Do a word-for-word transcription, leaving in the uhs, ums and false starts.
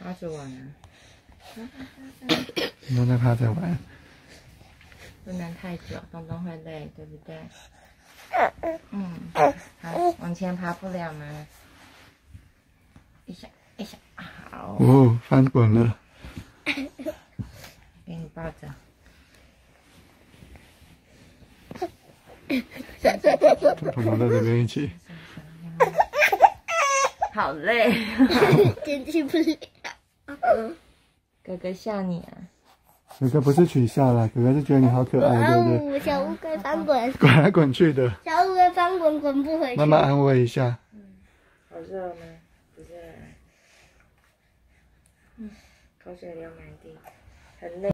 趴着玩啊。 都在趴着玩。 不能太久，东东会累，对不对？嗯，好，往前爬不了吗？一下一下，好。 哦，翻滚了。 给你抱着。 彤彤在这边一起。 好累。 进去不了。 哥哥笑你啊。 哥哥不是取笑啦，哥哥是觉得你好可爱，对不对？ 小乌龟翻滚， 滚来滚去的。 小乌龟翻滚滚不回去。 妈妈安慰一下。 嗯，好热吗？不热。嗯，口水流满地，很累。